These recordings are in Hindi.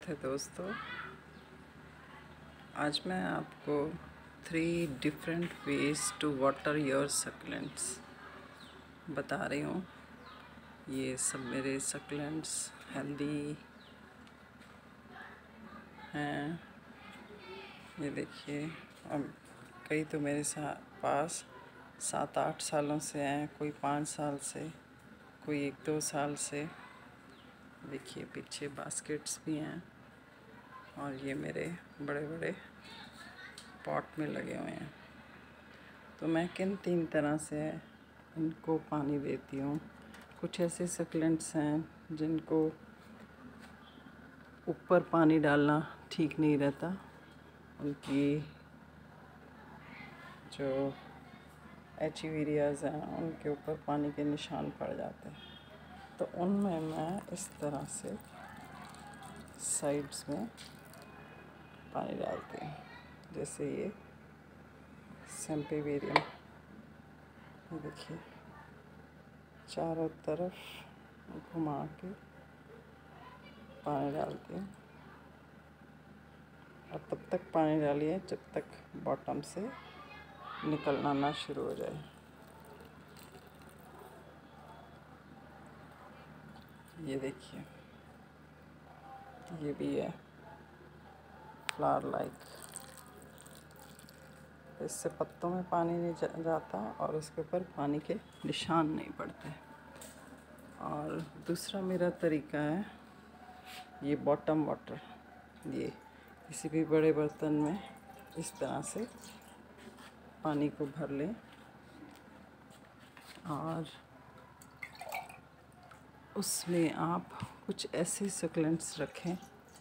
नमस्ते दोस्तों, आज मैं आपको 3 different ways to water your succulents बता रही हूँ। ये सब मेरे सक्लेंट्स हेल्दी हैं। ये देखिए, अब कई तो मेरे पास 7-8 सालों से हैं, कोई 5 साल से, कोई 1-2 साल से। देखिए पीछे बास्केट्स भी हैं और ये मेरे बड़े बड़े पॉट में लगे हुए हैं। तो मैं किन 3 तरह से इनको पानी देती हूँ। कुछ ऐसे सक्लेंट्स हैं जिनको ऊपर पानी डालना ठीक नहीं रहता, उनकी जो एचिवेरियाज हैं उनके ऊपर पानी के निशान पड़ जाते हैं। तो उनमें मैं इस तरह से साइड्स में पानी डालती हूँ। जैसे ये सेम्पेवेरियम, ये देखिए चारों तरफ घुमा के पानी डालती हूँ और तब तक पानी डालिए जब तक बॉटम से निकलना ना शुरू हो जाए। ये देखिए, ये भी है फ्लावर लाइक। इससे पत्तों में पानी नहीं जाता और उसके ऊपर पानी के निशान नहीं पड़ते। और दूसरा मेरा तरीका है, ये बॉटम वाटर, ये किसी भी बड़े बर्तन में इस तरह से पानी को भर लें और उसमें आप कुछ ऐसे सक्लेंट्स रखें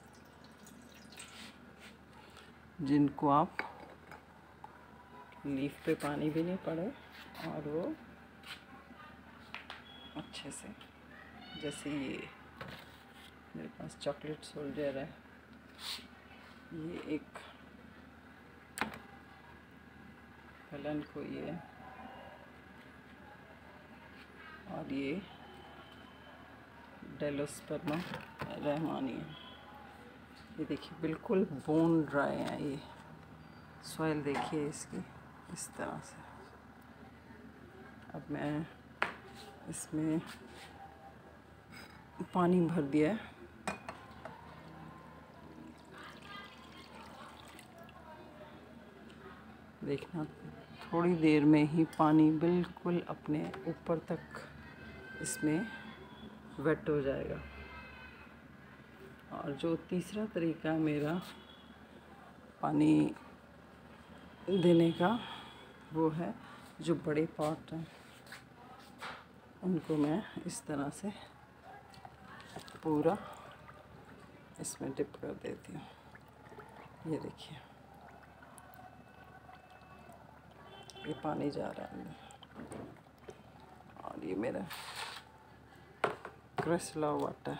जिनको आप लीफ पे पानी भी नहीं पड़े और वो अच्छे से, जैसे ये मेरे पास चॉकलेट सोल्जर है, ये एक हेलन कोई है और ये डेलोस्पर्मा रहमानी है। ये देखिए बिल्कुल बोन ड्राई है। ये सॉइल देखिए इसकी इस तरह से। अब मैं इसमें पानी भर दिया है। देखना थोड़ी देर में ही पानी बिल्कुल अपने ऊपर तक इसमें वेट हो जाएगा। और जो तीसरा तरीका है मेरा पानी देने का, वो है जो बड़े पॉट हैं उनको मैं इस तरह से पूरा इसमें डिप कर देती हूँ। ये देखिए, ये पानी जा रहा है अंदर और ये मेरा क्रिस्टल वाटर।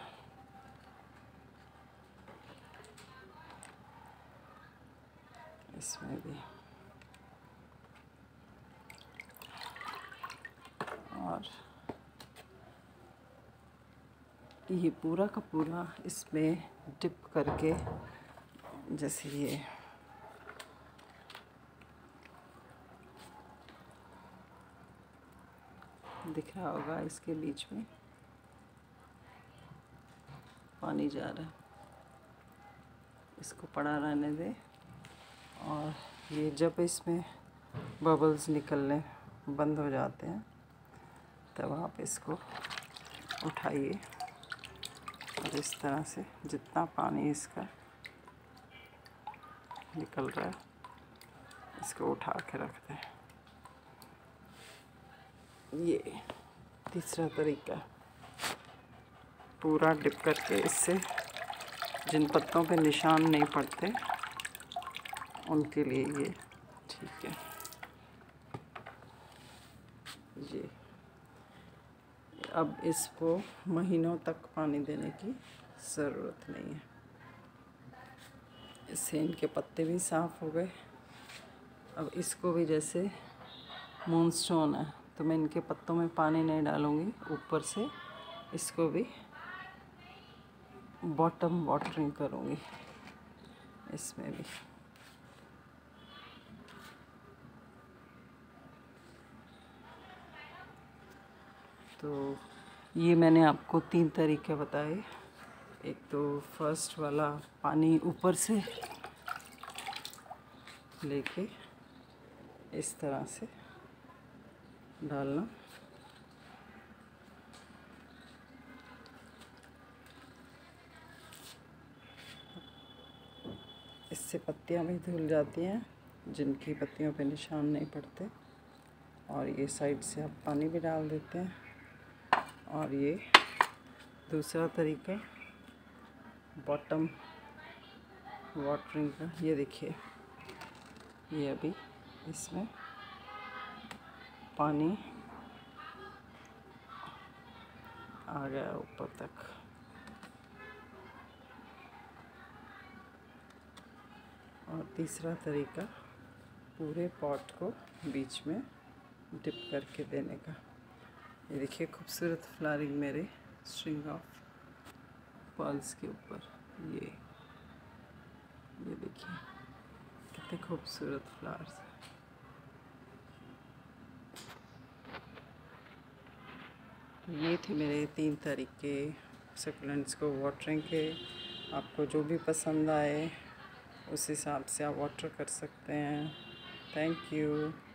इसमें भी और ये पूरा का पूरा इसमें डिप करके, जैसे ये दिख रहा होगा, इसके बीच में पानी जा रहा है, इसको पड़ा रहने दे। और ये जब इसमें बबल्स निकलने बंद हो जाते हैं तब आप इसको उठाइए और इस तरह से जितना पानी इसका निकल रहा है इसको उठा के रख दें। ये तीसरा तरीका, पूरा डिप करके, इससे जिन पत्तों पे निशान नहीं पड़ते उनके लिए ये ठीक है। ये अब इसको महीनों तक पानी देने की ज़रूरत नहीं है। इससे इनके पत्ते भी साफ़ हो गए। अब इसको भी, जैसे मूनस्टोन है तो मैं इनके पत्तों में पानी नहीं डालूँगी, ऊपर से इसको भी बॉटम वाटरिंग करूँगी इसमें भी। तो ये मैंने आपको 3 तरीके बताए। एक तो फर्स्ट वाला पानी ऊपर से लेके इस तरह से डालना, इससे पत्तियां भी धुल जाती हैं जिनकी पत्तियों पे निशान नहीं पड़ते। और ये साइड से आप पानी भी डाल देते हैं। और ये दूसरा तरीका बॉटम वाटरिंग का, ये देखिए, ये अभी इसमें पानी आ गया ऊपर तक। और तीसरा तरीका पूरे पॉट को बीच में डिप करके देने का। ये देखिए खूबसूरत फ्लावरिंग मेरे स्ट्रिंग ऑफ पर्ल्स के ऊपर। ये देखिए कितने खूबसूरत फ्लावर्स हैं। तो ये थे मेरे 3 तरीके सक्यूलेंट्स को वाटरिंग के। आपको जो भी पसंद आए उस हिसाब से आप वाटर कर सकते हैं। Thank you.